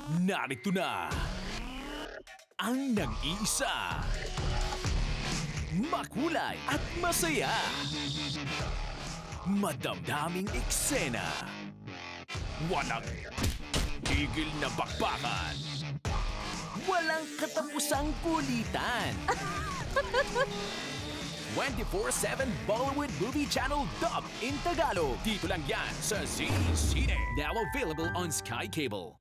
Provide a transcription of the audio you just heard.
Narito na ang nag-iisa, makulay at masaya, madamdaming eksena, walang tigil na bakbakan, walang katapusang kulitan. 24/7 Bollywood Movie Channel Dub in Tagalog. Dito lang yan sa Zee Cine. Now available on Sky Cable.